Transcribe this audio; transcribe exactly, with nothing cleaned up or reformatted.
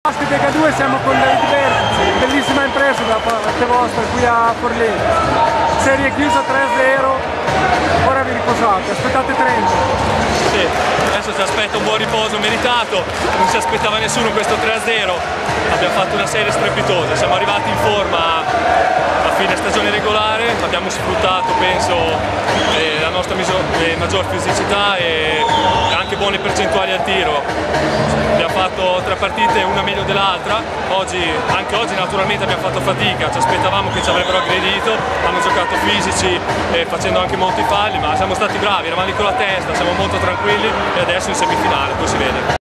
Ospite Lega due, siamo con David Berti, bellissima impresa da parte vostra qui a Forlì. Serie chiusa tre a zero, ora vi riposate, aspettate trenta. Sì, adesso si aspetta un buon riposo meritato, non si aspettava nessuno questo tre a zero, abbiamo fatto una serie strepitosa, siamo arrivati in forma a fine stagione regolare, abbiamo sfruttato penso eh, la nostra eh, maggior fisicità e anche buone percentuali al tiro. Abbiamo fatto tre partite, una meglio dell'altra, oggi, anche oggi naturalmente abbiamo fatto fatica, ci aspettavamo che ci avrebbero aggredito, hanno giocato fisici eh, facendo anche molti falli, ma siamo stati bravi, eravamo lì con la testa, siamo molto tranquilli e adesso in semifinale, poi si vede.